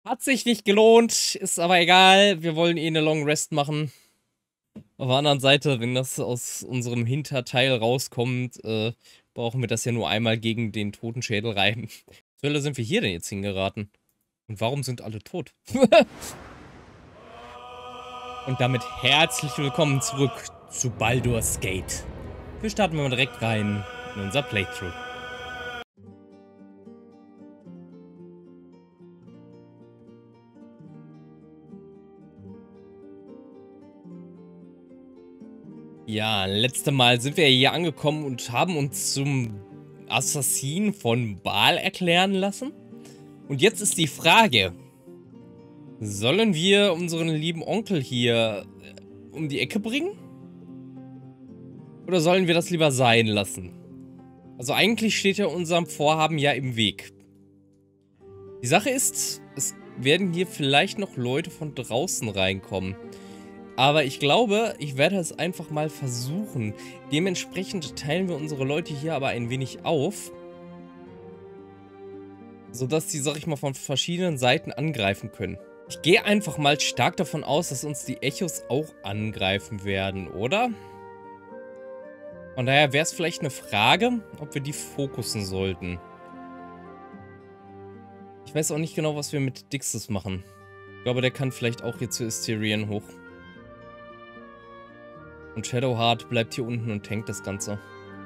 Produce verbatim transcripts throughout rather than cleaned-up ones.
Hat sich nicht gelohnt, ist aber egal. Wir wollen eh eine Long Rest machen. Auf der anderen Seite, wenn das aus unserem Hinterteil rauskommt, äh, brauchen wir das ja nur einmal gegen den Totenschädel rein. Zur Hölle sind wir hier denn jetzt hingeraten? Und warum sind alle tot? Und damit herzlich willkommen zurück zu Baldur's Gate. Wir starten mal direkt rein in unser Playthrough. Ja, letzte Mal sind wir hier angekommen und haben uns zum Assassin von Baal erklären lassen. Und jetzt ist die Frage, sollen wir unseren lieben Onkel hier um die Ecke bringen? Oder sollen wir das lieber sein lassen? Also eigentlich steht ja unserem Vorhaben ja im Weg. Die Sache ist, es werden hier vielleicht noch Leute von draußen reinkommen. Aber ich glaube, ich werde es einfach mal versuchen. Dementsprechend teilen wir unsere Leute hier aber ein wenig auf. Sodass die, sag ich mal, von verschiedenen Seiten angreifen können. Ich gehe einfach mal stark davon aus, dass uns die Echos auch angreifen werden, oder? Von daher wäre es vielleicht eine Frage, ob wir die fokussen sollten. Ich weiß auch nicht genau, was wir mit Dixis machen. Ich glaube, der kann vielleicht auch hier zu Astarion hoch. Und Shadowheart bleibt hier unten und tankt das Ganze.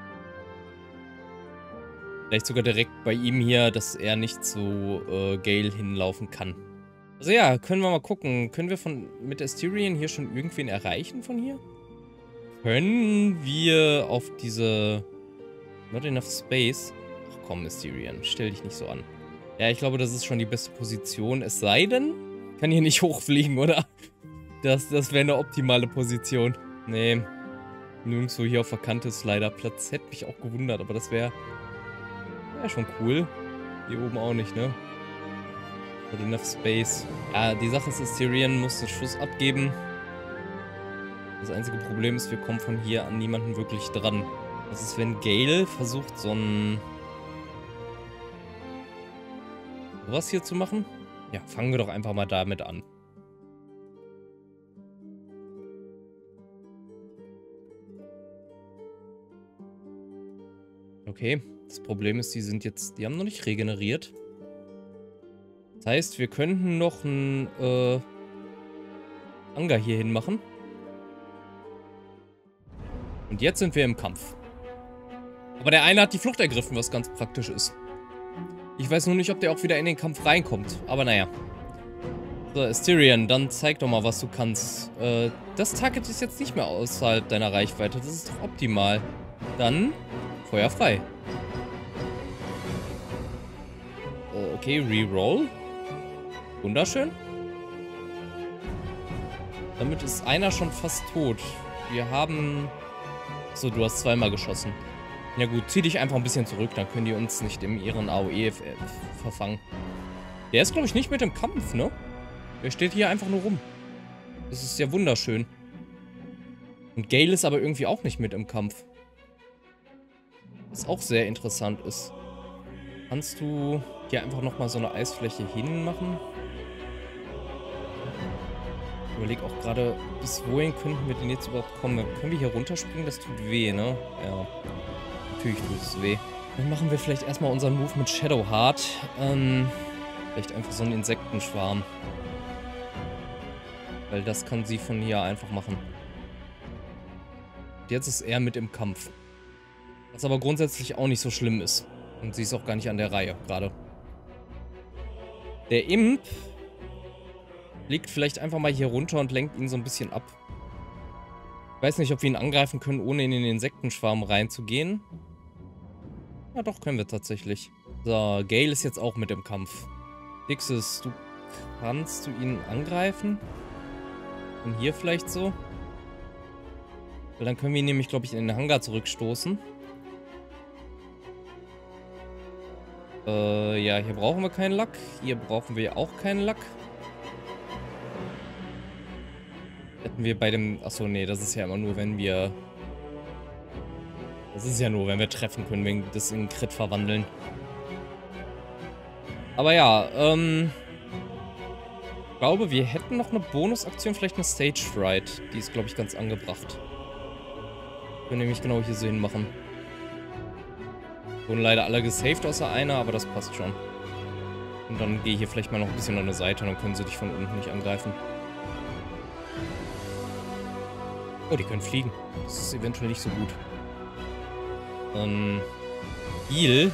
Vielleicht sogar direkt bei ihm hier, dass er nicht zu äh, Gale hinlaufen kann. Also ja, können wir mal gucken. Können wir von mit Astarion hier schon irgendwen erreichen von hier? Können wir auf diese... Not enough space. Ach komm, Astarion, stell dich nicht so an. Ja, ich glaube, das ist schon die beste Position. Es sei denn, kann hier nicht hochfliegen, oder? Das, das wäre eine optimale Position. Nee, nirgendwo hier auf der Kante ist leider Platz. Hätte mich auch gewundert, aber das wäre wär schon cool. Hier oben auch nicht, ne? Not enough space. Ja, die Sache ist, Astarion muss den Schuss abgeben. Das einzige Problem ist, wir kommen von hier an niemanden wirklich dran. Was ist, wenn Gale versucht, so ein... sowas hier zu machen? Ja, fangen wir doch einfach mal damit an. Okay, das Problem ist, die sind jetzt, die haben noch nicht regeneriert. Das heißt, wir könnten noch einen äh, Anger hier hin machen. Und jetzt sind wir im Kampf. Aber der eine hat die Flucht ergriffen, was ganz praktisch ist. Ich weiß nur nicht, ob der auch wieder in den Kampf reinkommt. Aber naja. So, Astarion, dann zeig doch mal, was du kannst. Äh, das Target ist jetzt nicht mehr außerhalb deiner Reichweite. Das ist doch optimal. Dann... Feuer frei. Uh, okay, Reroll. Wunderschön. Damit ist einer schon fast tot. Wir haben... So, du hast zweimal geschossen. Ja gut, zieh dich einfach ein bisschen zurück, dann können die uns nicht in ihren A O E verfangen. Der ist, glaube ich, nicht mit im Kampf, ne? Der steht hier einfach nur rum. Das ist ja wunderschön. Und Gale ist aber irgendwie auch nicht mit im Kampf. Was auch sehr interessant ist. Kannst du hier einfach nochmal so eine Eisfläche hinmachen? Ich überlege auch gerade, bis wohin könnten wir denn jetzt überhaupt kommen? Können wir hier runterspringen? Das tut weh, ne? Ja. Natürlich tut es weh. Dann machen wir vielleicht erstmal unseren Move mit Shadowheart. Ähm, vielleicht einfach so einen Insektenschwarm. Weil das kann sie von hier einfach machen. Und jetzt ist er mit im Kampf. Was aber grundsätzlich auch nicht so schlimm ist. Und sie ist auch gar nicht an der Reihe gerade. Der Imp liegt vielleicht einfach mal hier runter und lenkt ihn so ein bisschen ab. Ich weiß nicht, ob wir ihn angreifen können, ohne in den Insektenschwarm reinzugehen. Ja, doch, können wir tatsächlich. So, Gale ist jetzt auch mit im Kampf. Dixis, du kannst du ihn angreifen? Und hier vielleicht so? Weil dann können wir ihn nämlich, glaube ich, in den Hangar zurückstoßen. Äh, ja, hier brauchen wir keinen Lack. Hier brauchen wir auch keinen Lack. Hätten wir bei dem... Achso, nee, das ist ja immer nur, wenn wir... Das ist ja nur, wenn wir treffen können, wenn wir das in Crit verwandeln. Aber ja, ähm... glaube, wir hätten noch eine Bonusaktion, vielleicht eine Stage Fright. Die ist, glaube ich, ganz angebracht. Können nämlich genau hier so hinmachen. Wurden leider alle gesaved außer einer, aber das passt schon. Und dann gehe ich hier vielleicht mal noch ein bisschen an der Seite, dann können sie dich von unten nicht angreifen. Oh, die können fliegen. Das ist eventuell nicht so gut. Ähm, Heal.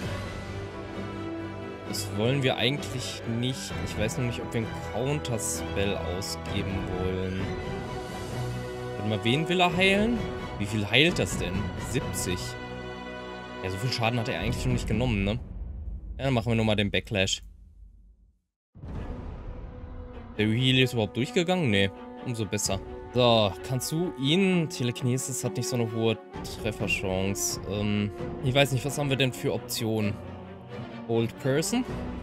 Das wollen wir eigentlich nicht. Ich weiß noch nicht, ob wir einen Counter-Spell ausgeben wollen. Warte mal, wen will er heilen? Wie viel heilt das denn? siebzig. Ja, so viel Schaden hat er eigentlich schon nicht genommen, ne? Ja, dann machen wir nochmal den Backlash. Der Heal ist überhaupt durchgegangen? Nee, umso besser. So, kannst du ihn... Telekinesis hat nicht so eine hohe Trefferchance. Ähm, ich weiß nicht, was haben wir denn für Optionen? Old Person?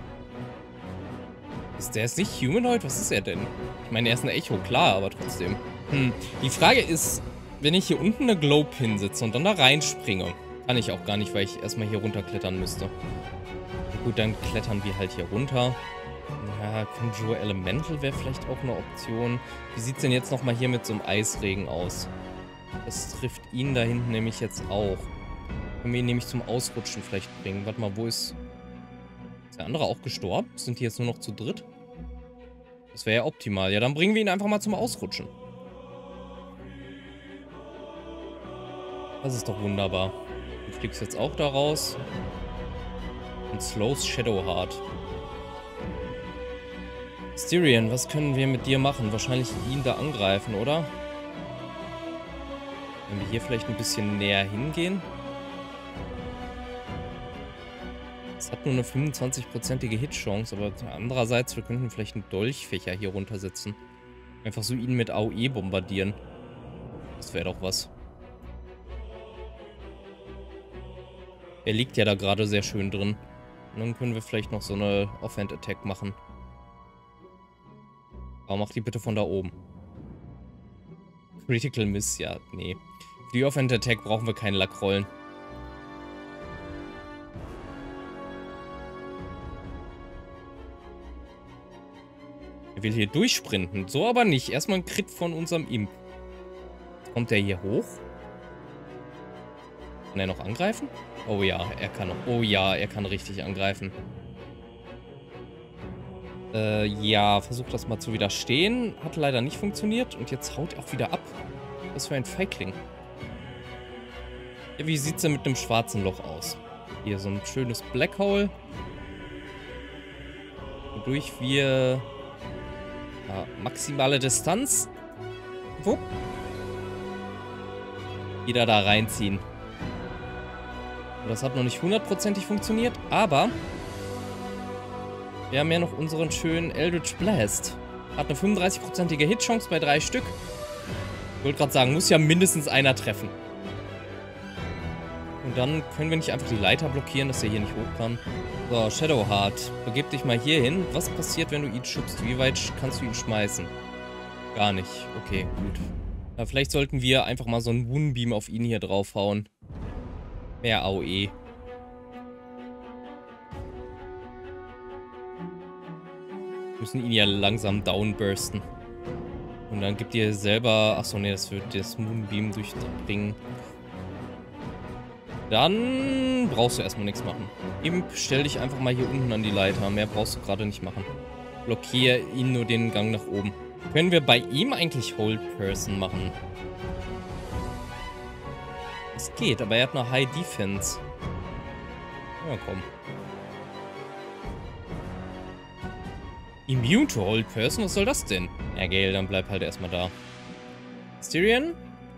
Ist der jetzt nicht Humanoid? Was ist er denn? Ich meine, er ist ein Echo, klar, aber trotzdem. Hm, die Frage ist, wenn ich hier unten eine Globe hinsetze und dann da reinspringe, kann ich auch gar nicht, weil ich erstmal hier runterklettern müsste. Und gut, dann klettern wir halt hier runter. Ja, Conjure Elemental wäre vielleicht auch eine Option. Wie sieht es denn jetzt nochmal hier mit so einem Eisregen aus? Das trifft ihn da hinten nämlich jetzt auch. Können wir ihn nämlich zum Ausrutschen vielleicht bringen. Warte mal, wo ist... Ist der andere auch gestorben? Sind die jetzt nur noch zu dritt? Das wäre ja optimal. Ja, dann bringen wir ihn einfach mal zum Ausrutschen. Das ist doch wunderbar. Du fliegst jetzt auch da raus. Und slows Shadowheart. Styrian, was können wir mit dir machen? Wahrscheinlich ihn da angreifen, oder? Wenn wir hier vielleicht ein bisschen näher hingehen. Es hat nur eine fünfundzwanzig-prozentige Hitchance, aber andererseits, wir könnten vielleicht einen Dolchfächer hier runtersetzen. Einfach so ihn mit A O E bombardieren. Das wäre doch was. Er liegt ja da gerade sehr schön drin. Und dann können wir vielleicht noch so eine Offhand-Attack machen. Aber mach die bitte von da oben. Critical Miss, ja, nee. Für die Offhand-Attack brauchen wir keinen Lack rollen. Er will hier durchsprinten. So aber nicht. Erstmal ein Crit von unserem Imp. Kommt der hier hoch? Kann er noch angreifen? Oh ja, er kann noch. Oh ja, er kann richtig angreifen. Äh, ja, versucht das mal zu widerstehen. Hat leider nicht funktioniert. Und jetzt haut er auch wieder ab. Was für ein Feigling. Ja, wie sieht's denn mit einem schwarzen Loch aus? Hier so ein schönes Black Hole. Wodurch wir... Ja, maximale Distanz. Wupp. Wieder da reinziehen. Und das hat noch nicht hundertprozentig funktioniert, aber... Wir haben ja noch unseren schönen Eldritch Blast. Hat eine fünfunddreißig-prozentige Hitchance bei drei Stück. Ich wollte gerade sagen, muss ja mindestens einer treffen. Und dann können wir nicht einfach die Leiter blockieren, dass er hier nicht hoch kann. So, Shadowheart, begib dich mal hier hin. Was passiert, wenn du ihn schubst? Wie weit kannst du ihn schmeißen? Gar nicht. Okay, gut. Ja, vielleicht sollten wir einfach mal so einen Moonbeam auf ihn hier draufhauen. Mehr A O E. Müssen ihn ja langsam downbursten. Und dann gibt ihr selber... Achso, ne, das wird das Moonbeam durchdringen. Dann brauchst du erstmal nichts machen. Imp, stell dich einfach mal hier unten an die Leiter. Mehr brauchst du gerade nicht machen. Blockiere ihn nur den Gang nach oben. Können wir bei ihm eigentlich Hold Person machen? Es geht, aber er hat eine High Defense. Ja, komm. Immune to Hold Person? Was soll das denn? Ja, Gale, dann bleib halt erstmal da. Styrian?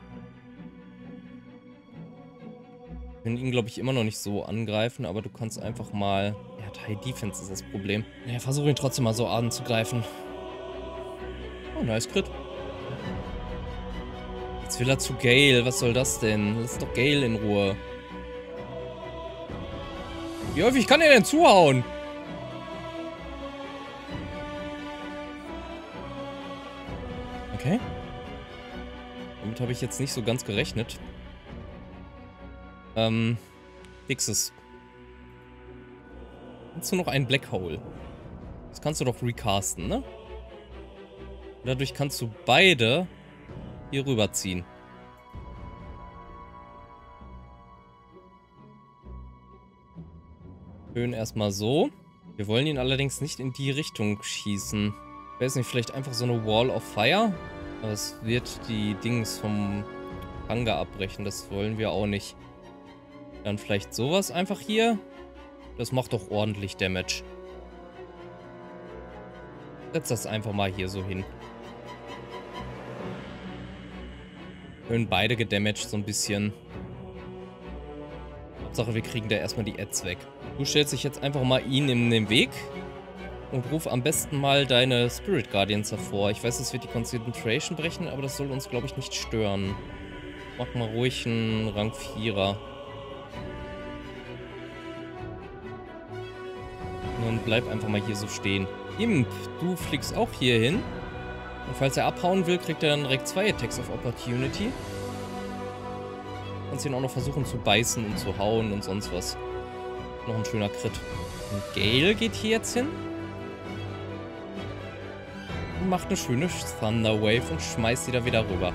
Wir können ihn, glaube ich, immer noch nicht so angreifen, aber du kannst einfach mal... Er hat High Defense, ist das Problem. Ja, versuche ihn trotzdem mal so anzugreifen. Oh, nice Crit. Jetzt will er zu Gale. Was soll das denn? Lass doch Gale in Ruhe. Wie häufig kann er denn zuhauen? Okay. Damit habe ich jetzt nicht so ganz gerechnet. Ähm, Fixes. Kannst du noch einen Black Hole? Das kannst du doch recasten, ne? Dadurch kannst du beide hier rüberziehen. Schön erstmal so. Wir wollen ihn allerdings nicht in die Richtung schießen. Ich weiß nicht, vielleicht einfach so eine Wall of Fire? Aber es wird die Dings vom Hangar abbrechen. Das wollen wir auch nicht. Dann vielleicht sowas einfach hier. Das macht doch ordentlich Damage. Setz das einfach mal hier so hin. Schön beide gedamaged so ein bisschen. Hauptsache, wir kriegen da erstmal die Ads weg. Du stellst dich jetzt einfach mal ihn in den Weg und ruf am besten mal deine Spirit Guardians hervor. Ich weiß, es wird die Concentration brechen, aber das soll uns, glaube ich, nicht stören. Mach mal ruhig einen Rang vierer. Und bleib einfach mal hier so stehen. Imp, du fliegst auch hier hin. Und falls er abhauen will, kriegt er dann direkt zwei Attacks of Opportunity. Kannst ihn auch noch versuchen zu beißen und zu hauen und sonst was. Noch ein schöner Crit. Und Gale geht hier jetzt hin. Und macht eine schöne Thunder Wave und schmeißt sie da wieder rüber.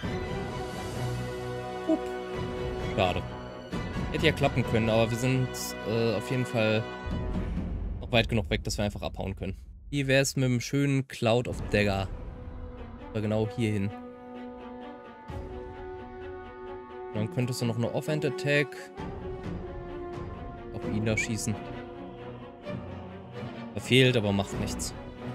Hup. Schade. Hätte ja klappen können, aber wir sind äh, auf jeden Fall noch weit genug weg, dass wir einfach abhauen können. Wie wäre es mit einem schönen Cloud of Dagger? Oder genau hier hin. Dann könntest du noch eine Off-End-Attack auf ihn da schießen. Verfehlt, aber macht nichts.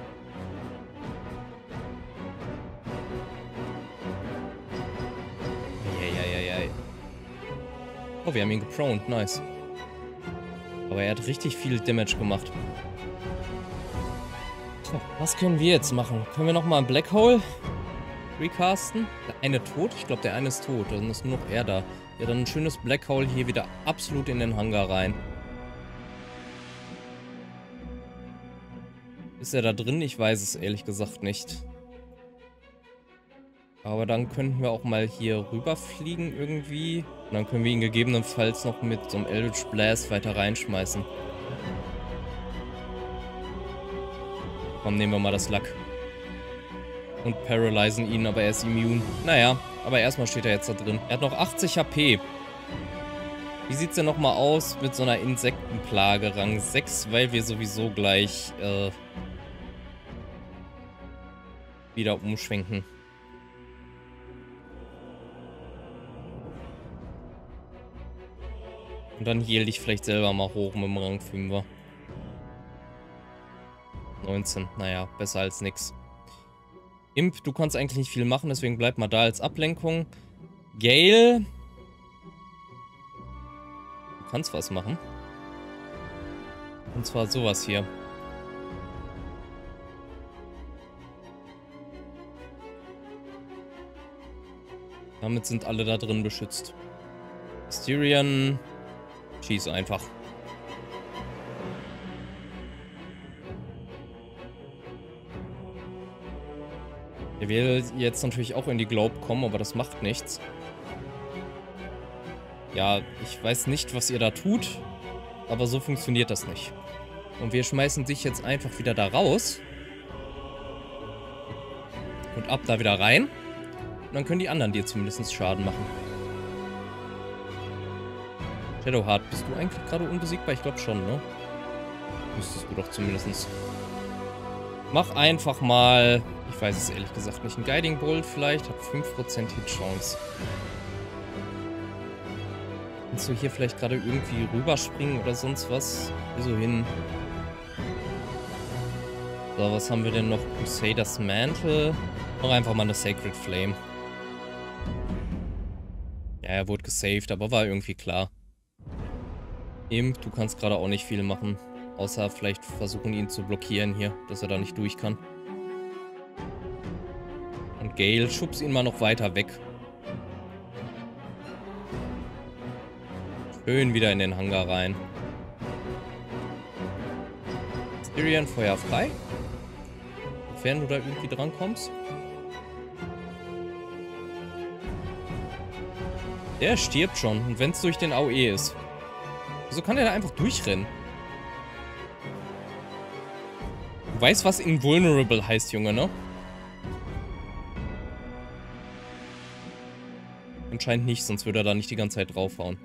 Eieieiei. Oh, wir haben ihn geproned. Nice. Aber er hat richtig viel Damage gemacht. Tja, was können wir jetzt machen? Können wir nochmal ein Black Hole recasten? Der eine tot? Ich glaube, der eine ist tot. Dann ist nur noch er da. Ja, dann ein schönes Black Hole hier wieder absolut in den Hangar rein. Ist er da drin? Ich weiß es ehrlich gesagt nicht. Aber dann könnten wir auch mal hier rüberfliegen irgendwie. Und dann können wir ihn gegebenenfalls noch mit so einem Eldritch Blast weiter reinschmeißen. Komm, nehmen wir mal das Lack. Und paralysen ihn, aber er ist immun. Naja, aber erstmal steht er jetzt da drin. Er hat noch achtzig H P. Wie sieht's denn nochmal aus mit so einer Insektenplage Rang sechs, weil wir sowieso gleich äh, wieder umschwenken. Und dann heal dich vielleicht selber mal hoch mit dem Rang fünfer. neunzehn, naja, besser als nix. Imp, du kannst eigentlich nicht viel machen, deswegen bleib mal da als Ablenkung. Gale. Du kannst was machen. Und zwar sowas hier. Damit sind alle da drin beschützt. Styrian, schieß einfach. Er will jetzt natürlich auch in die Globe kommen, aber das macht nichts. Ja, ich weiß nicht, was ihr da tut, aber so funktioniert das nicht. Und wir schmeißen dich jetzt einfach wieder da raus. Und ab da wieder rein. Und dann können die anderen dir zumindest Schaden machen. Shadowheart, bist du eigentlich gerade unbesiegbar? Ich glaube schon, ne? Müsstest du doch zumindest. Mach einfach mal, ich weiß es ehrlich gesagt nicht, ein Guiding Bolt vielleicht, hat fünf Prozent Hit-Chance. Kannst du hier vielleicht gerade irgendwie rüberspringen oder sonst was? Hier so hin. So, was haben wir denn noch? Crusader's Mantle. Noch einfach mal eine Sacred Flame. Ja, er wurde gesaved, aber war irgendwie klar. Imp, du kannst gerade auch nicht viel machen. Außer vielleicht versuchen, ihn zu blockieren hier, dass er da nicht durch kann. Und Gale, schubst ihn mal noch weiter weg. Schön wieder in den Hangar rein. Styrian, Feuer frei. Sofern du da irgendwie dran kommst. Der stirbt schon. Und wenn es durch den A O E ist. Wieso kann er da einfach durchrennen? Du weißt, was invulnerable heißt, Junge, ne? Anscheinend nicht, sonst würde er da nicht die ganze Zeit draufhauen.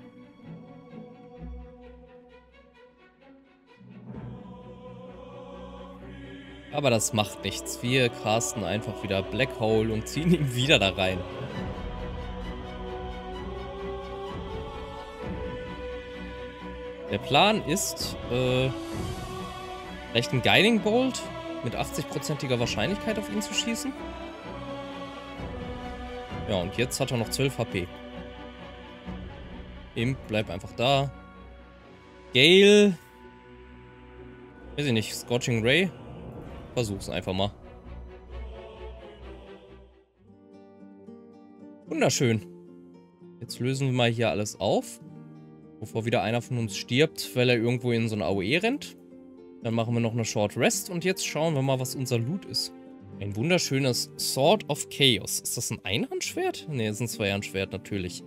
Aber das macht nichts. Wir casten einfach wieder Black Hole und ziehen ihn wieder da rein. Der Plan ist, äh, vielleicht einen Guiding Bolt mit achtzig-prozentiger Wahrscheinlichkeit auf ihn zu schießen. Ja, und jetzt hat er noch zwölf H P. Imp, bleib einfach da. Gale. Weiß ich nicht, Scorching Ray. Versuch's einfach mal. Wunderschön. Jetzt lösen wir mal hier alles auf. Bevor wieder einer von uns stirbt, weil er irgendwo in so eine A O E rennt. Dann machen wir noch eine Short Rest und jetzt schauen wir mal, was unser Loot ist. Ein wunderschönes Sword of Chaos. Ist das ein Einhandschwert? Ne, es ist ein Zweihandschwert, natürlich.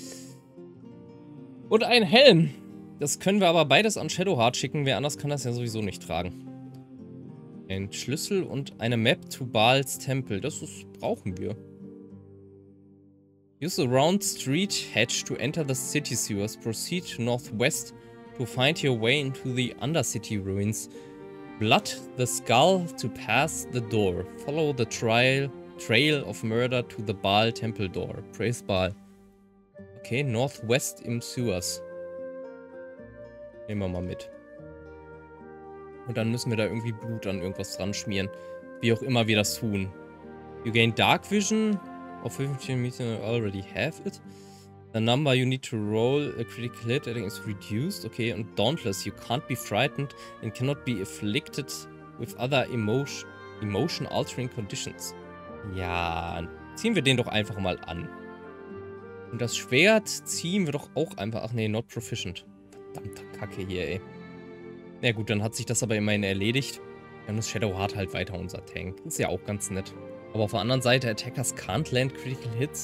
Und ein Helm. Das können wir aber beides an Shadowheart schicken. Wer anders kann das ja sowieso nicht tragen. Ein Schlüssel und eine Map to Baal's Tempel. Das ist, brauchen wir. Use the round street hatch to enter the city sewers. Proceed northwest to find your way into the Undercity ruins. Blood the skull to pass the door. Follow the trail, trail of murder to the Baal Temple door. Praise Baal. Okay, northwest im Sewers. Nehmen wir mal mit. Und dann müssen wir da irgendwie Blut an irgendwas dran schmieren. Wie auch immer wir das tun. You gain Dark Vision. Of fifteen meters you already have it. The number you need to roll a critical hit is reduced. Okay, und Dauntless. You can't be frightened and cannot be afflicted with other emotion, emotion altering conditions. Ja, ziehen wir den doch einfach mal an. Und das Schwert ziehen wir doch auch einfach... Ach nee, not proficient. Verdammte Kacke hier, ey. Na gut, dann hat sich das aber immerhin erledigt. Dann ist Shadowheart halt weiter unser Tank. Ist ja auch ganz nett. Aber auf der anderen Seite, Attackers can't land critical hits.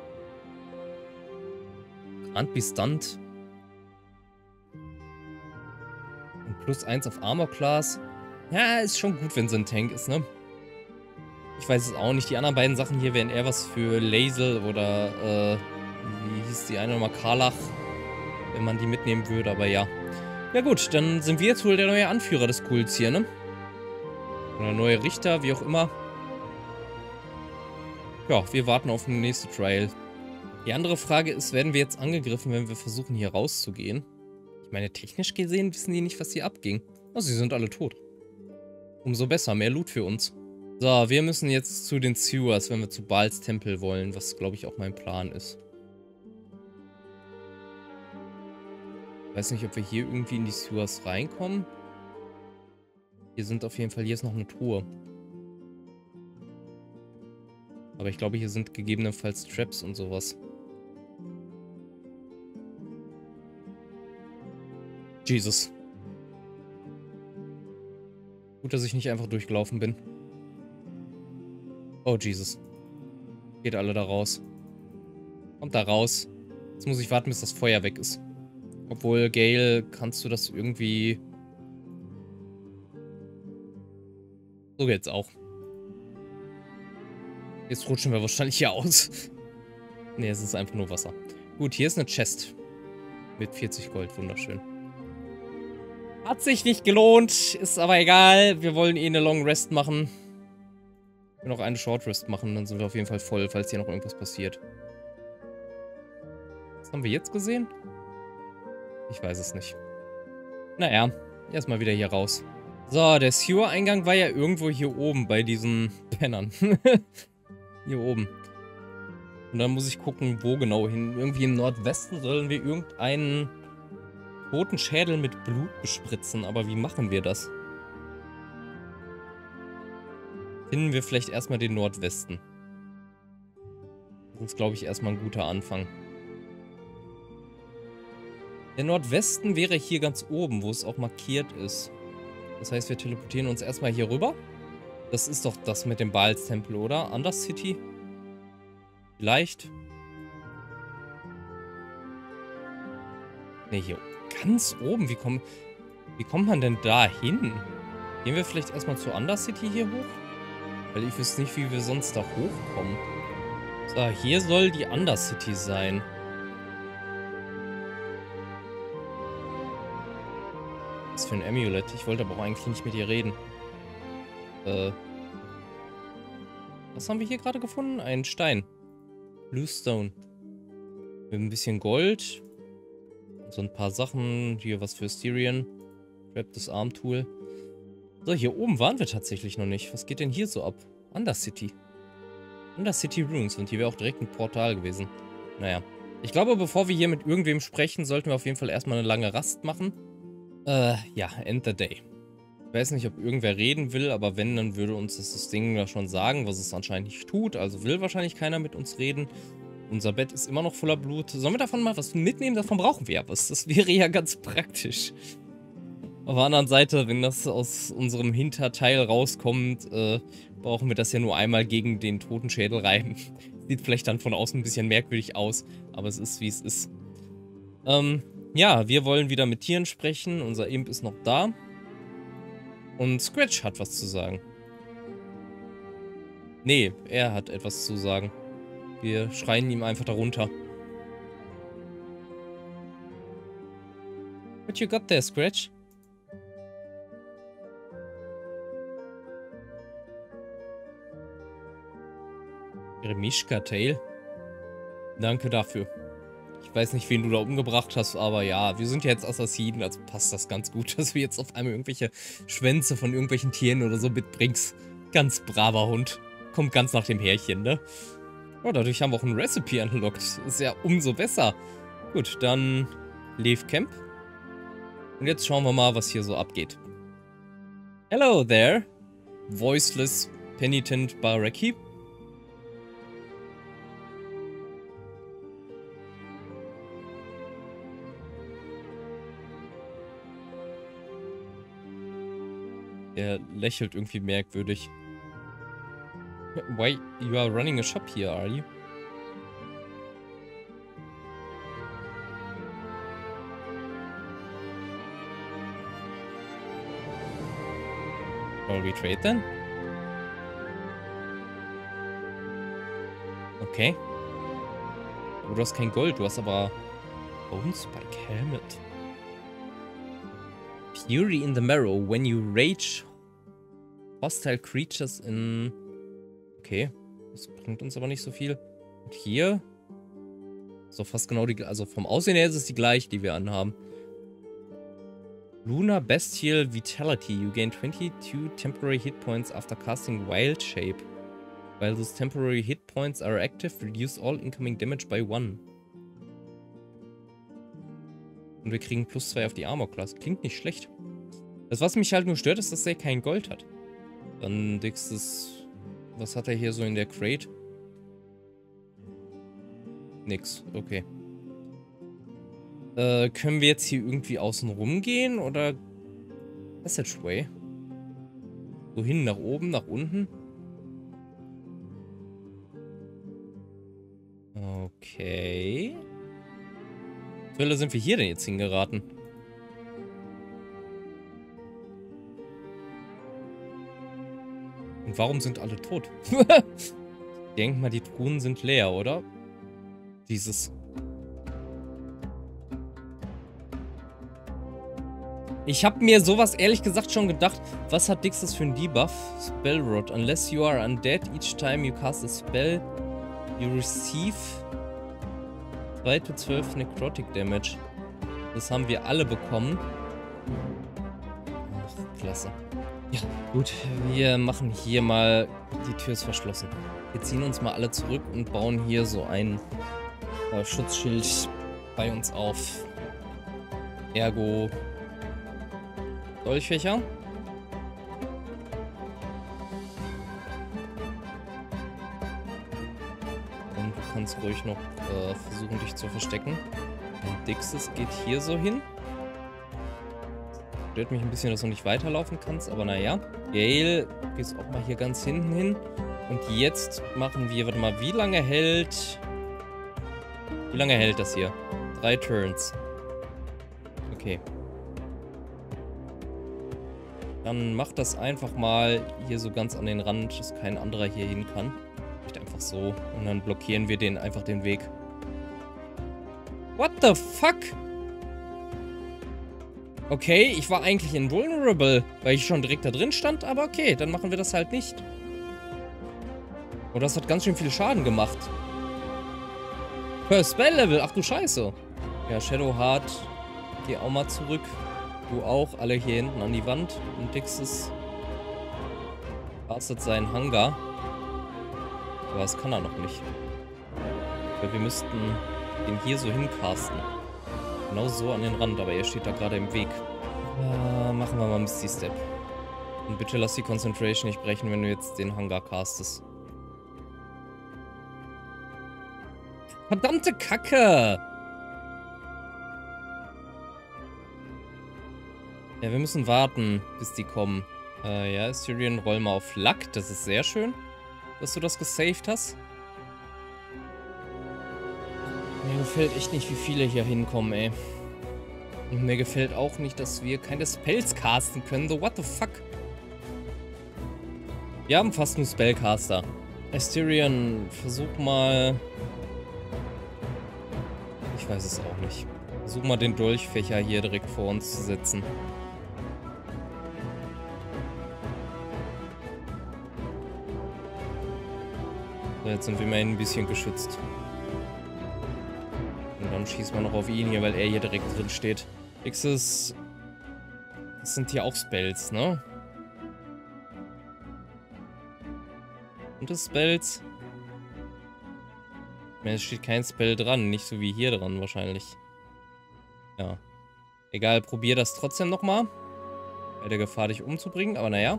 Can't be stunned. Und plus eins auf Armor Class. Ja, ist schon gut, wenn so ein Tank ist, ne? Ich weiß es auch nicht. Die anderen beiden Sachen hier wären eher was für Lae'zel oder, äh, wie hieß die eine nochmal? Karlach. Wenn man die mitnehmen würde, aber ja. Ja gut, dann sind wir jetzt wohl der neue Anführer des Kults hier, ne? Oder neue Richter, wie auch immer. Ja, wir warten auf den nächsten Trial. Die andere Frage ist, werden wir jetzt angegriffen, wenn wir versuchen, hier rauszugehen? Ich meine, technisch gesehen wissen die nicht, was hier abging. Also, sie sind alle tot. Umso besser, mehr Loot für uns. So, wir müssen jetzt zu den Sewers, wenn wir zu Baals Tempel wollen, was, glaube ich, auch mein Plan ist. Ich weiß nicht, ob wir hier irgendwie in die Sewers reinkommen. Hier sind auf jeden Fall, hier ist noch eine Truhe. Aber ich glaube, hier sind gegebenenfalls Traps und sowas. Jesus. Gut, dass ich nicht einfach durchgelaufen bin. Oh, Jesus. Geht alle da raus. Kommt da raus. Jetzt muss ich warten, bis das Feuer weg ist. Obwohl, Gale, kannst du das irgendwie... So geht's auch. Jetzt rutschen wir wahrscheinlich hier aus. Ne, es ist einfach nur Wasser. Gut, hier ist eine Chest. Mit vierzig Gold, wunderschön. Hat sich nicht gelohnt, ist aber egal. Wir wollen eh eine Long Rest machen. Wir noch eine Short Rest machen, dann sind wir auf jeden Fall voll, falls hier noch irgendwas passiert. Was haben wir jetzt gesehen? Ich weiß es nicht. Naja, erstmal wieder hier raus. So, der Sewer-Eingang war ja irgendwo hier oben bei diesen Pennern. Hier oben. Und dann muss ich gucken, wo genau hin. Irgendwie im Nordwesten sollen wir irgendeinen toten Schädel mit Blut bespritzen. Aber wie machen wir das? Finden wir vielleicht erstmal den Nordwesten. Das ist, glaube ich, erstmal ein guter Anfang. Der Nordwesten wäre hier ganz oben, wo es auch markiert ist. Das heißt, wir teleportieren uns erstmal hier rüber. Das ist doch das mit dem Baals Tempel, oder? Undercity? Vielleicht. Ne, hier ganz oben. Wie, komm, wie kommt man denn da hin? Gehen wir vielleicht erstmal zur Undercity hier hoch? Weil ich wüsste nicht, wie wir sonst da hochkommen. So, hier soll die Undercity sein. Was für ein Amulett. Ich wollte aber auch eigentlich nicht mit ihr reden. Äh. Was haben wir hier gerade gefunden? Ein Stein. Blue Stone. Mit ein bisschen Gold. So ein paar Sachen. Hier was für Styrian. Grab das Arm-Tool. So, hier oben waren wir tatsächlich noch nicht. Was geht denn hier so ab? Undercity. Undercity Ruins. Und hier wäre auch direkt ein Portal gewesen. Naja. Ich glaube, bevor wir hier mit irgendwem sprechen, sollten wir auf jeden Fall erstmal eine lange Rast machen. Äh, ja, end the day. Ich weiß nicht, ob irgendwer reden will, aber wenn, dann würde uns das, das Ding ja schon sagen, was es anscheinend nicht tut. Also will wahrscheinlich keiner mit uns reden. Unser Bett ist immer noch voller Blut. Sollen wir davon mal was mitnehmen? Davon brauchen wir ja was. Das wäre ja ganz praktisch. Auf der anderen Seite, wenn das aus unserem Hinterteil rauskommt, äh, brauchen wir das ja nur einmal gegen den Totenschädel rein. Sieht vielleicht dann von außen ein bisschen merkwürdig aus, aber es ist, wie es ist. Ähm, ja, wir wollen wieder mit Tieren sprechen. Unser Imp ist noch da. Und Scratch hat was zu sagen. Nee, er hat etwas zu sagen. Wir schreien ihm einfach darunter. What you got there, Scratch? Remishka Tail. Danke dafür. Ich weiß nicht, wen du da umgebracht hast, aber ja, wir sind ja jetzt Assassinen, also passt das ganz gut, dass du jetzt auf einmal irgendwelche Schwänze von irgendwelchen Tieren oder so mitbringst. Ganz braver Hund. Kommt ganz nach dem Härchen, ne? Oh, dadurch haben wir auch ein Recipe unlocked. Ist ja umso besser. Gut, dann Leave Camp. Und jetzt schauen wir mal, was hier so abgeht. Hello there, voiceless penitent Baraki. Er lächelt irgendwie merkwürdig. Why you are running a shop here, are you? Shall we trade then? Okay. Aber du hast kein Gold, du hast aber Bone Spike Helmet. Fury in the Marrow. When you rage hostile creatures in... Okay. Das bringt uns aber nicht so viel. Und hier... So fast genau die... Also vom Aussehen her ist es die gleiche, die wir anhaben. Lunar Bestial Vitality. You gain twenty-two temporary hit points after casting Wild Shape. While those temporary hit points are active, reduce all incoming damage by one. Und wir kriegen plus zwei auf die Armor Class. Klingt nicht schlecht. Das, was mich halt nur stört, ist, dass er kein Gold hat. Dann nächstes... Was hat er hier so in der Crate? Nix. Okay. Äh, können wir jetzt hier irgendwie außen rum gehen? Oder... Passageway? So hin, nach oben, nach unten? Okay... Zur Hölle sind wir hier denn jetzt hingeraten? Und warum sind alle tot? Ich denke mal, die Truhen sind leer, oder? Dieses. Ich habe mir sowas ehrlich gesagt schon gedacht. Was hat Dixis für einen Debuff? Spell Rod. Unless you are undead, each time you cast a spell, you receive zwei bis zwölf Necrotic Damage. Das haben wir alle bekommen. Ach, klasse. Ja, gut. Wir machen hier mal... Die Tür ist verschlossen. Wir ziehen uns mal alle zurück und bauen hier so ein äh, Schutzschild bei uns auf. Ergo... Dolchfächer. Und du kannst ruhig noch äh, versuchen, dich zu verstecken. Und Dixis geht hier so hin. Stört mich ein bisschen, dass du nicht weiterlaufen kannst, aber naja. Gale, gehst auch mal hier ganz hinten hin. Und jetzt machen wir, warte mal, wie lange hält... Wie lange hält das hier? Drei Turns. Okay. Dann mach das einfach mal hier so ganz an den Rand, dass kein anderer hier hin kann. Einfach so. Und dann blockieren wir den einfach den Weg. What the fuck? Okay, ich war eigentlich invulnerable, weil ich schon direkt da drin stand, aber okay, dann machen wir das halt nicht. Oh, das hat ganz schön viel Schaden gemacht. First Spell Level, ach du Scheiße. Ja, Shadowheart, geh auch mal zurück. Du auch, alle hier hinten an die Wand. Und Dixis castet seinen Hangar. Aber das kann er noch nicht. Weil wir müssten den hier so hincasten. Genau so an den Rand, aber er steht da gerade im Weg. Äh, machen wir mal Misty Step. Und bitte lass die Concentration nicht brechen, wenn du jetzt den Hangar castest. Verdammte Kacke! Ja, wir müssen warten, bis die kommen. Äh, ja, Assyrian, roll mal auf Luck. Das ist sehr schön, dass du das gesaved hast. Mir gefällt echt nicht, wie viele hier hinkommen, ey. Und mir gefällt auch nicht, dass wir keine Spells casten können. So, what the fuck? Wir haben fast nur Spellcaster. Asterion, versuch mal... Ich weiß es auch nicht. Versuch mal den Dolchfächer hier direkt vor uns zu setzen. So, jetzt sind wir immerhin ein bisschen geschützt. Und dann schießen wir noch auf ihn hier, weil er hier direkt drin steht. X's. Das sind hier auch Spells, ne? Und das Spells. Es steht kein Spell dran, nicht so wie hier dran wahrscheinlich. Ja. Egal, probier das trotzdem nochmal. Bei der Gefahr, dich umzubringen, aber naja.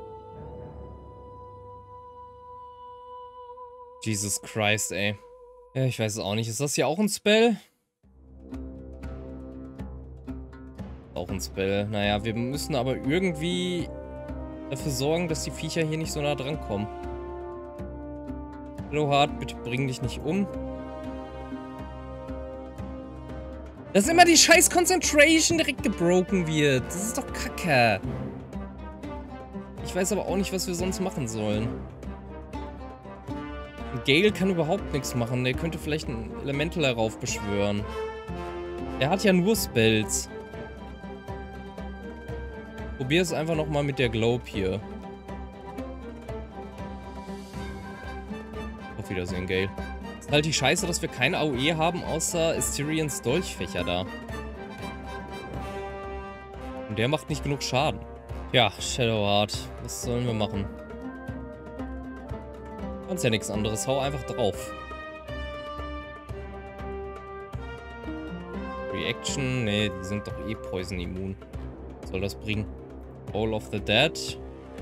Jesus Christ, ey. Ja, ich weiß es auch nicht. Ist das hier auch ein Spell? Auch ein Spell. Naja, wir müssen aber irgendwie dafür sorgen, dass die Viecher hier nicht so nah dran kommen. Shadowheart, bitte bring dich nicht um. Dass immer die scheiß Concentration direkt gebroken wird. Das ist doch kacke. Ich weiß aber auch nicht, was wir sonst machen sollen. Gale kann überhaupt nichts machen. Der könnte vielleicht ein Elemental heraufbeschwören. Er hat ja nur Spells. Probier es einfach nochmal mit der Globe hier. Auf Wiedersehen, Gale. Ist halt die Scheiße, dass wir keine A O E haben, außer Asterions Dolchfächer da. Und der macht nicht genug Schaden. Ja, Shadowheart. Was sollen wir machen? Kannst ja nichts anderes. Hau einfach drauf. Reaction. Ne, die sind doch eh Poison immun. Was soll das bringen? All of the Dead.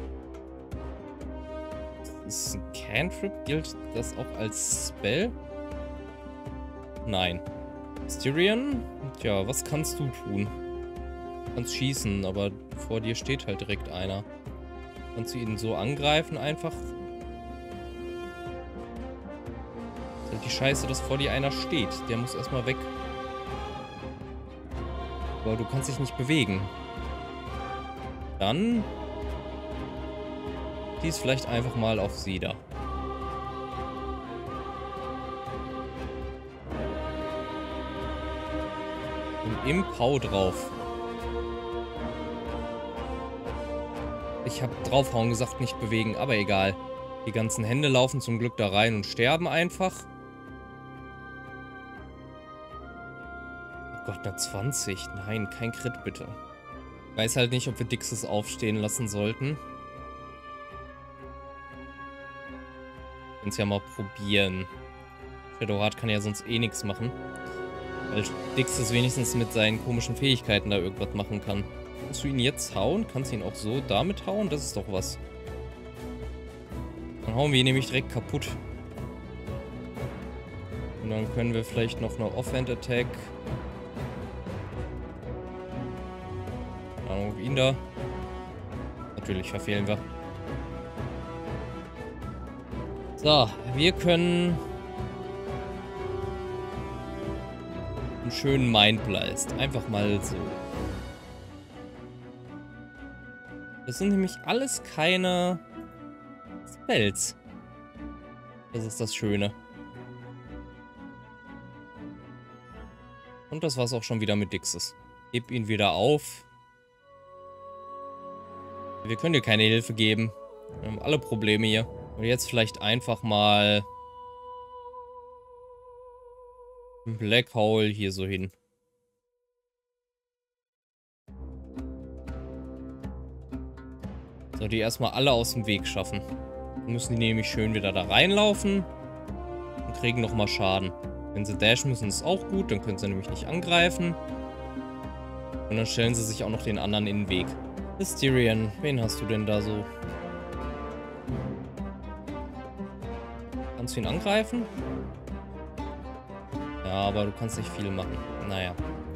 Das ist ein Cantrip. Gilt das auch als Spell? Nein. Asterion? Tja, was kannst du tun? Du kannst schießen, aber vor dir steht halt direkt einer. Kannst du ihn so angreifen einfach? Ist halt die Scheiße, dass vor dir einer steht. Der muss erstmal weg. Aber du kannst dich nicht bewegen. Dann... Dies vielleicht einfach mal auf sie da. Und im Pau drauf. Ich habe draufhauen gesagt, nicht bewegen, aber egal. Die ganzen Hände laufen zum Glück da rein und sterben einfach. Oh Gott, eine zwanzig. Nein, kein Crit bitte. Ich weiß halt nicht, ob wir Dixis aufstehen lassen sollten. Wir können es ja mal probieren. Shadowheart kann ja sonst eh nichts machen. Weil Dixis wenigstens mit seinen komischen Fähigkeiten da irgendwas machen kann. Kannst du ihn jetzt hauen? Kannst du ihn auch so damit hauen? Das ist doch was. Dann hauen wir ihn nämlich direkt kaputt. Und dann können wir vielleicht noch eine Offhand-Attack. Keine Ahnung, auf ihn da. Natürlich verfehlen wir. So, wir können einen schönen Mindblast. Einfach mal so. Das sind nämlich alles keine Spells. Das ist das Schöne. Und das war's auch schon wieder mit Dixis. Heb ihn wieder auf. Wir können dir keine Hilfe geben. Wir haben alle Probleme hier. Und jetzt vielleicht einfach mal ein Black Hole hier so hin. So, die erstmal alle aus dem Weg schaffen. Dann müssen die nämlich schön wieder da reinlaufen und kriegen nochmal Schaden. Wenn sie dashen müssen, ist auch gut, dann können sie nämlich nicht angreifen. Und dann stellen sie sich auch noch den anderen in den Weg. Asterion, wen hast du denn da so? Kannst du ihn angreifen? Ja, aber du kannst nicht viel machen. Naja.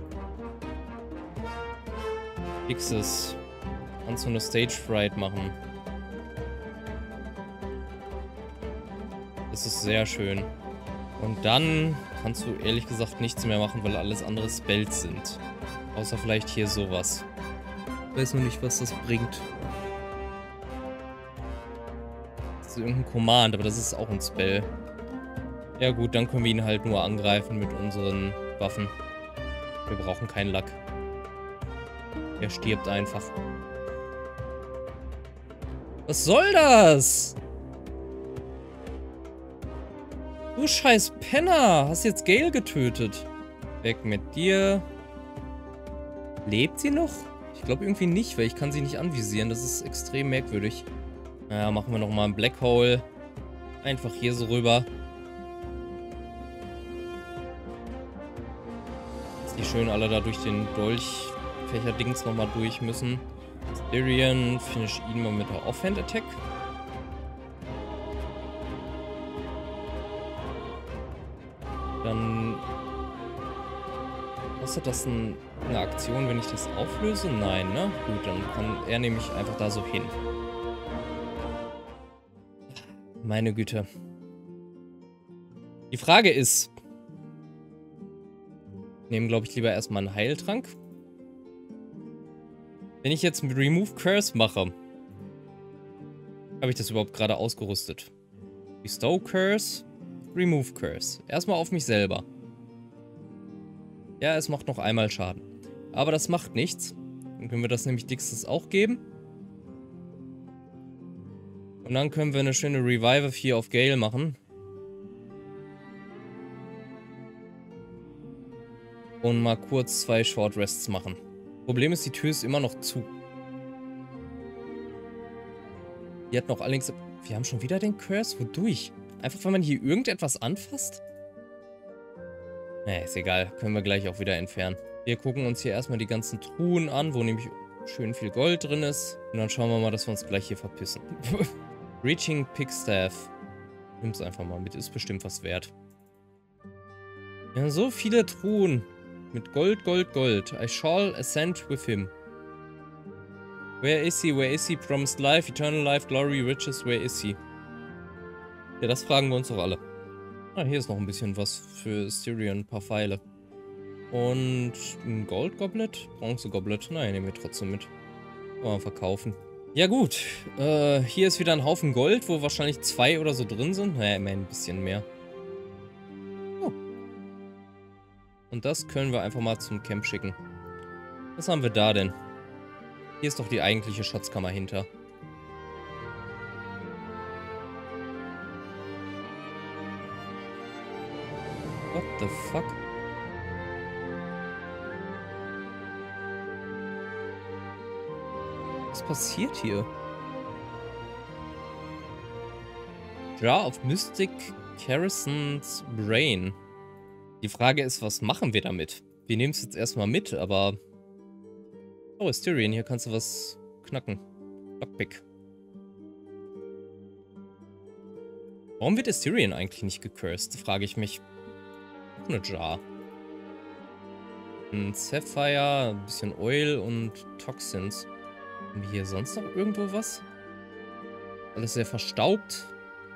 Xyz. Kannst du eine Stage Fright machen. Das ist sehr schön. Und dann kannst du ehrlich gesagt nichts mehr machen, weil alles andere Spells sind. Außer vielleicht hier sowas. Ich weiß nur nicht, was das bringt. Das ist irgendein Command, aber das ist auch ein Spell. Ja gut, dann können wir ihn halt nur angreifen mit unseren Waffen. Wir brauchen keinen Lack. Er stirbt einfach. Was soll das? Du scheiß Penner! Hast jetzt Gale getötet. Weg mit dir. Lebt sie noch? Ich glaube irgendwie nicht, weil ich kann sie nicht anvisieren. Das ist extrem merkwürdig. Naja, machen wir nochmal ein Black Hole. Einfach hier so rüber. Dass die schön alle da durch den Dolchfächer-Dings nochmal durch müssen. Asterion, finish ihn mal mit der Offhand-Attack. Dann... Kostet das ein, eine Aktion, wenn ich das auflöse? Nein, ne? Gut, dann kann er nämlich einfach da so hin. Meine Güte. Die Frage ist... Nehmen, glaube ich, lieber erstmal einen Heiltrank. Wenn ich jetzt mit Remove Curse mache, habe ich das überhaupt gerade ausgerüstet? Bestow Curse, Remove Curse. Erstmal auf mich selber. Ja, es macht noch einmal Schaden. Aber das macht nichts. Dann können wir das nämlich Dixis auch geben. Und dann können wir eine schöne Revive hier auf Gale machen. Und mal kurz zwei Short Rests machen. Problem ist, die Tür ist immer noch zu. Die hat noch allerdings... Wir haben schon wieder den Curse? Wodurch? Einfach, weil man hier irgendetwas anfasst? Naja, ist egal. Können wir gleich auch wieder entfernen. Wir gucken uns hier erstmal die ganzen Truhen an, wo nämlich schön viel Gold drin ist. Und dann schauen wir mal, dass wir uns gleich hier verpissen. Reaching Pickstaff. Nimm's einfach mal mit. Ist bestimmt was wert. Wir haben so viele Truhen. Mit Gold, Gold, Gold. I shall ascend with him. Where is he? Where is he? Promised life, eternal life, glory, riches. Where is he? Ja, das fragen wir uns doch alle. Ah, hier ist noch ein bisschen was für Asterion. Ein paar Pfeile. Und ein Gold-Goblet? Bronze-Goblet. Nein, nehmen wir trotzdem mit. Kann man verkaufen. Ja gut. Äh, hier ist wieder ein Haufen Gold, wo wahrscheinlich zwei oder so drin sind. Naja, immerhin ein bisschen mehr. Und das können wir einfach mal zum Camp schicken. Was haben wir da denn? Hier ist doch die eigentliche Schatzkammer hinter. What the fuck? Was passiert hier? Jar of Mystic Carison's Brain. Die Frage ist, was machen wir damit? Wir nehmen es jetzt erstmal mit, aber... Oh, Asterion, hier kannst du was knacken. Lockpick. Warum wird Asterion eigentlich nicht gecursed? Frage ich mich. Eine Jar. Ein Sapphire, ein bisschen Oil und Toxins. Haben wir hier sonst noch irgendwo was? Alles sehr verstaubt.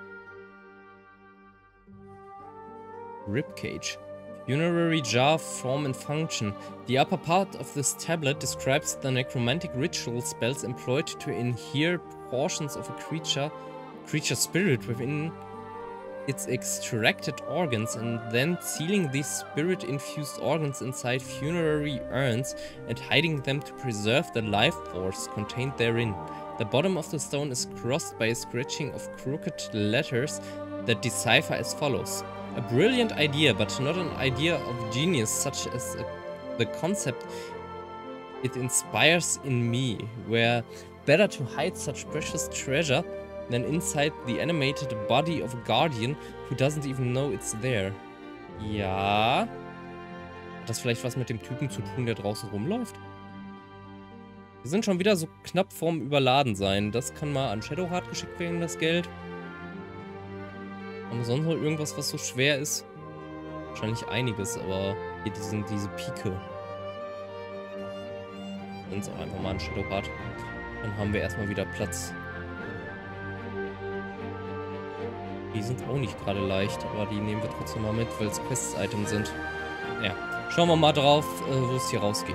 Ribcage. Funerary jar form and function. The upper part of this tablet describes the necromantic ritual spells employed to inhere portions of a creature, creature spirit within its extracted organs and then sealing these spirit-infused organs inside funerary urns and hiding them to preserve the life force contained therein. The bottom of the stone is crossed by a scratching of crooked letters that decipher as follows. A brilliant idea, but not an idea of genius such as a, the concept it inspires in me, where better to hide such precious treasure than inside the animated body of a guardian who doesn't even know it's there. Ja. Hat das vielleicht was mit dem Typen zu tun, der draußen rumläuft? Wir sind schon wieder so knapp vorm Überladensein. Das kann mal an Shadowheart geschickt werden, das Geld. Haben wir sonst noch irgendwas, was so schwer ist? Wahrscheinlich einiges, aber hier diesen, diese Pike. Uns auch einfach mal an Shadowheart. Dann haben wir erstmal wieder Platz. Die sind auch nicht gerade leicht, aber die nehmen wir trotzdem mal mit, weil es Quests-Items sind. Ja, schauen wir mal drauf, wo es hier rausgeht.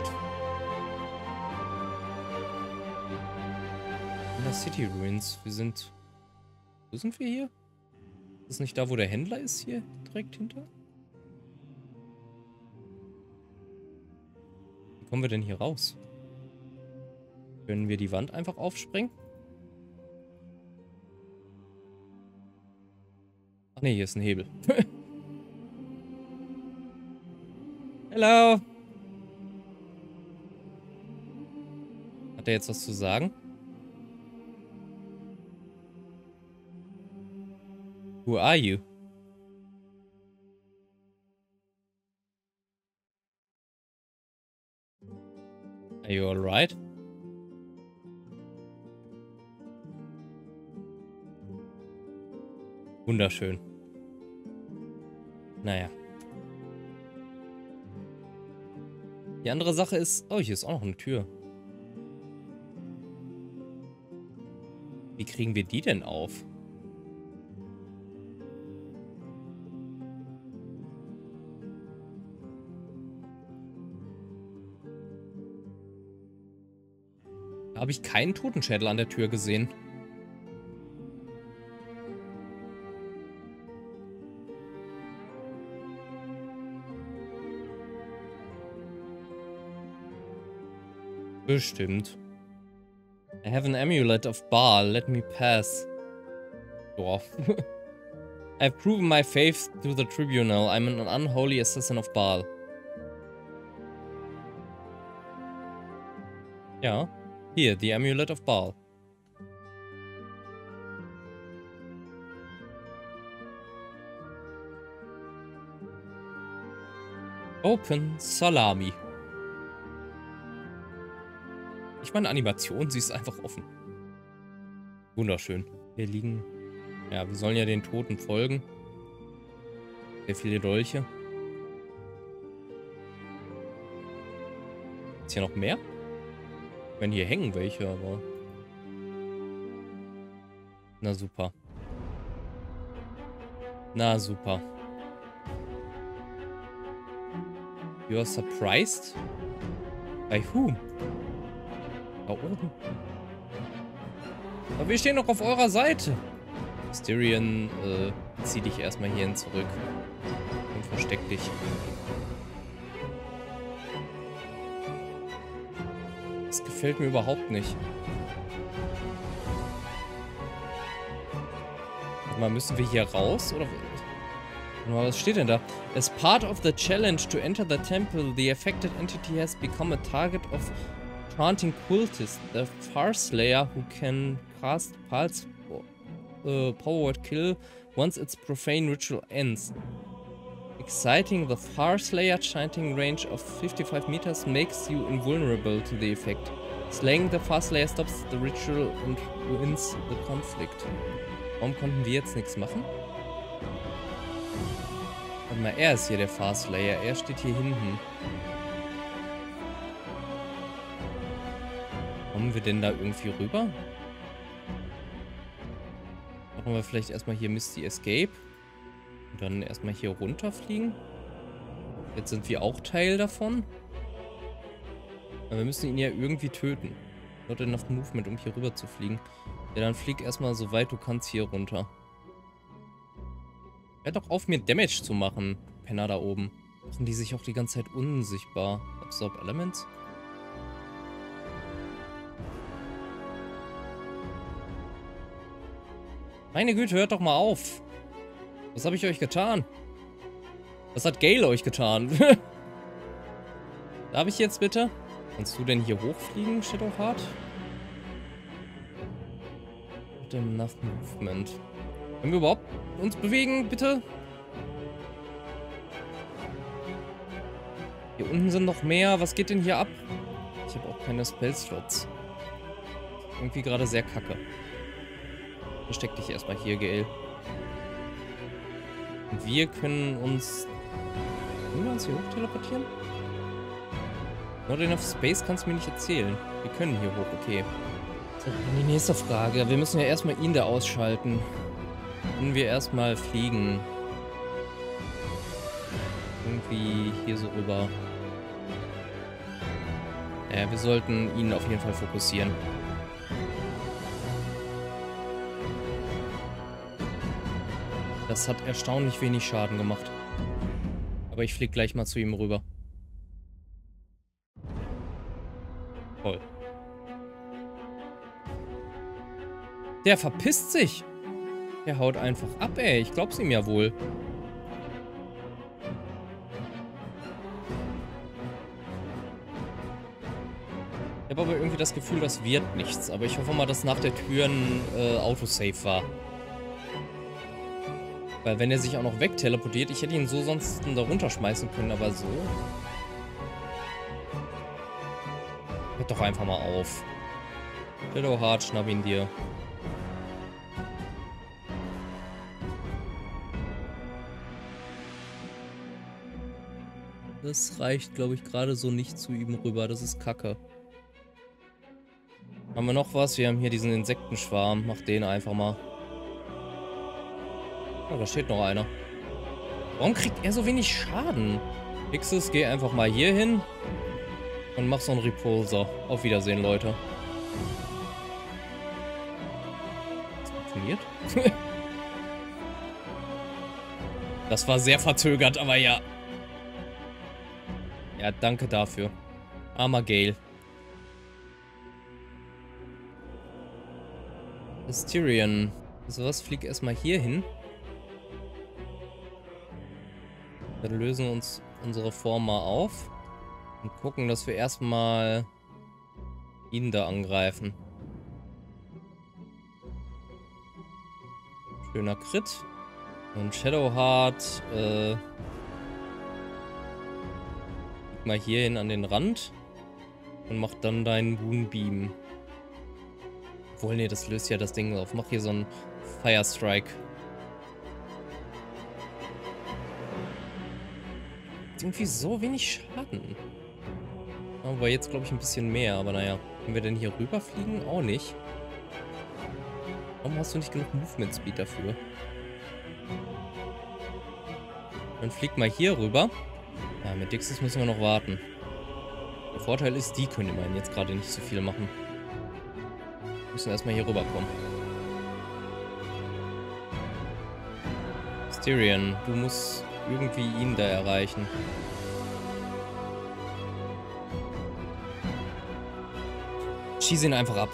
In der City Ruins. Wir sind... Wo sind wir hier? Ist das nicht da, wo der Händler ist hier? Direkt hinter? Wie kommen wir denn hier raus? Können wir die Wand einfach aufspringen? Ach ne, hier ist ein Hebel. Hello! Hat er jetzt was zu sagen? Who are you? Are you alright? Wunderschön. Naja. Die andere Sache ist... Oh, hier ist auch noch eine Tür. Wie kriegen wir die denn auf? Da habe ich keinen Totenschädel an der Tür gesehen. Bestimmt. I have an amulet of Baal. Let me pass. Boah. I have proven my faith to the tribunal. I'm an unholy assassin of Baal. Ja. Hier, the amulet of Baal. Open Salami. Ich meine Animation, sie ist einfach offen. Wunderschön. Wir liegen... Ja, wir sollen ja den Toten folgen. Sehr viele Dolche. Ist hier noch mehr? Wenn hier hängen welche, aber... Na super. Na super. You are surprised? By whom? Da oben. Aber wir stehen noch auf eurer Seite. Styrian, äh, zieh dich erstmal hierhin zurück. Und versteck dich. Das gefällt mir überhaupt nicht. Warte mal, müssen wir hier raus? Oder was steht denn da? As part of the challenge to enter the temple, the affected entity has become a target of chanting cultists. The Farslayer who can cast Pulse uh, Powered Kill once its profane ritual ends. Exciting the Farslayer chanting range of fifty-five meters makes you invulnerable to the effect. Slaying the Farslayer stops the ritual and wins the conflict. Warum konnten wir jetzt nichts machen? Warte mal, er ist hier der Farslayer. Er steht hier hinten. Kommen wir denn da irgendwie rüber? Machen wir vielleicht erstmal hier Misty Escape. Und dann erstmal hier runterfliegen. Jetzt sind wir auch Teil davon. Aber wir müssen ihn ja irgendwie töten. Not enough Movement, um hier rüber zu fliegen. Ja, dann flieg erstmal so weit du kannst hier runter. Hör doch auf, mir Damage zu machen, Penner da oben. Machen die sich auch die ganze Zeit unsichtbar. Absorb Elements? Meine Güte, hört doch mal auf. Was habe ich euch getan? Was hat Gale euch getan? Darf ich jetzt bitte? Kannst du denn hier hochfliegen, Shadowheart? Mit dem Enough Movement. Können wir überhaupt uns bewegen, bitte? Hier unten sind noch mehr. Was geht denn hier ab? Ich habe auch keine Spellslots. Irgendwie gerade sehr kacke. Versteck dich erstmal hier, Gale. Und wir können uns... Können wir uns hier hoch teleportieren? Not enough space kannst du mir nicht erzählen. Wir können hier hoch, okay. So, dann die nächste Frage. Wir müssen ja erstmal ihn da ausschalten. Können wir erstmal fliegen? Irgendwie hier so rüber. Ja, wir sollten ihn auf jeden Fall fokussieren. Das hat erstaunlich wenig Schaden gemacht. Aber ich fliege gleich mal zu ihm rüber. Toll. Der verpisst sich. Der haut einfach ab, ey. Ich glaub's ihm ja wohl. Ich habe aber irgendwie das Gefühl, das wird nichts. Aber ich hoffe mal, dass nach der Tür ein äh, Autosave war. Weil wenn er sich auch noch wegteleportiert, ich hätte ihn so sonst da runterschmeißen können, aber so. Hört doch einfach mal auf. Shadowheart, schnapp ihn dir. Das reicht, glaube ich, gerade so nicht zu ihm rüber. Das ist Kacke. Haben wir noch was? Wir haben hier diesen Insektenschwarm. Mach den einfach mal. Oh, da steht noch einer. Warum kriegt er so wenig Schaden? Xis, geh einfach mal hier hin und mach so einen Repulsor. Auf Wiedersehen, Leute. Das funktioniert? Das war sehr verzögert, aber ja. Ja, danke dafür. Armer Gale. Asterion. Also was, flieg erstmal hier hin. Dann lösen wir uns unsere Form mal auf. Und gucken, dass wir erstmal ihn da angreifen. Schöner Crit. Und Shadowheart, äh... Geh mal hier hin an den Rand. Und mach dann deinen Moonbeam. Obwohl, nee, das löst ja das Ding auf. Mach hier so einen Fire Strike. Irgendwie so wenig Schaden. Aber jetzt glaube ich ein bisschen mehr, aber naja. Können wir denn hier rüberfliegen? Auch nicht. Warum hast du nicht genug Movement Speed dafür? Dann flieg mal hier rüber. Ja, mit Dixis müssen wir noch warten. Der Vorteil ist, die können immerhin jetzt gerade nicht so viel machen. Wir müssen erstmal hier rüberkommen. Asterion, du musst irgendwie ihn da erreichen. Schieße ihn einfach ab.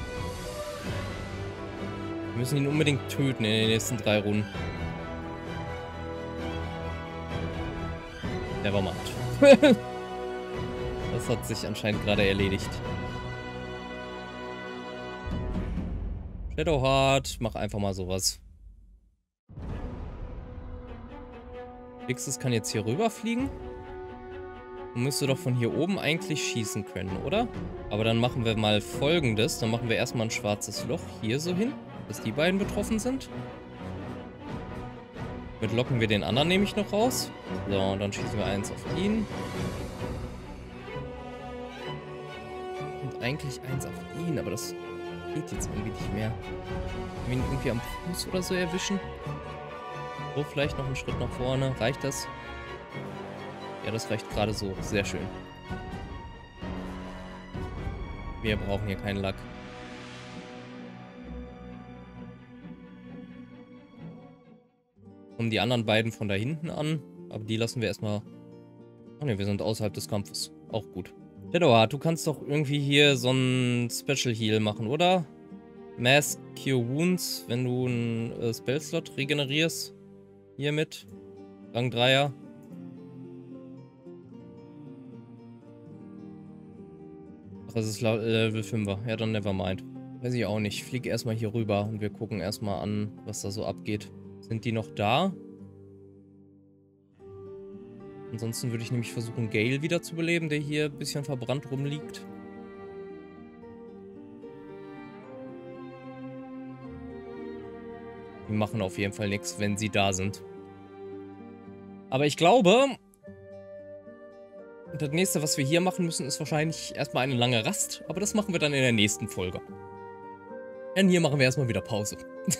Wir müssen ihn unbedingt töten in den nächsten drei Runden. Nevermind. Das hat sich anscheinend gerade erledigt. Shadowheart, mach einfach mal sowas. Vixis kann jetzt hier rüberfliegen. Und müsste doch von hier oben eigentlich schießen können, oder? Aber dann machen wir mal Folgendes. Dann machen wir erstmal ein schwarzes Loch hier so hin, dass die beiden betroffen sind. Damit locken wir den anderen nämlich noch raus. So, und dann schießen wir eins auf ihn. Und eigentlich eins auf ihn, aber das geht jetzt irgendwie nicht mehr. Können wir ihn irgendwie am Fuß oder so erwischen? So, vielleicht noch einen Schritt nach vorne. Reicht das? Ja, das reicht gerade so. Sehr schön. Wir brauchen hier keinen Lack. Kommen die anderen beiden von da hinten an. Aber die lassen wir erstmal... Ach ne, wir sind außerhalb des Kampfes. Auch gut. Shadowheart, du kannst doch irgendwie hier so ein Special Heal machen, oder? Mass Cure Wounds, wenn du einen äh, Spellslot regenerierst. Hiermit. Rang Dreier. Ach, das ist Level fünfer. Ja, dann nevermind. Weiß ich auch nicht. Ich fliege erstmal hier rüber und wir gucken erstmal an, was da so abgeht. Sind die noch da? Ansonsten würde ich nämlich versuchen, Gale wieder zu beleben, der hier ein bisschen verbrannt rumliegt. Die machen auf jeden Fall nichts, wenn sie da sind. Aber ich glaube, das nächste, was wir hier machen müssen, ist wahrscheinlich erstmal eine lange Rast. Aber das machen wir dann in der nächsten Folge. Denn hier machen wir erstmal wieder Pause.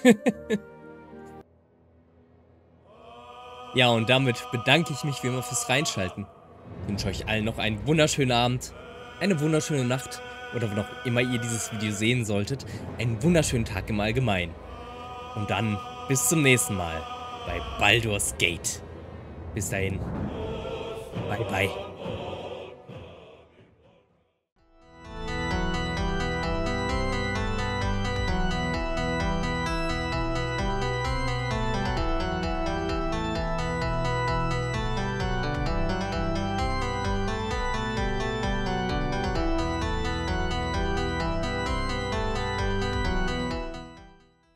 Ja, und damit bedanke ich mich wie immer fürs Reinschalten. Ich wünsche euch allen noch einen wunderschönen Abend, eine wunderschöne Nacht oder wann auch immer ihr dieses Video sehen solltet, einen wunderschönen Tag im Allgemeinen. Und dann bis zum nächsten Mal bei Baldur's Gate. Bis dahin. Bye, bye.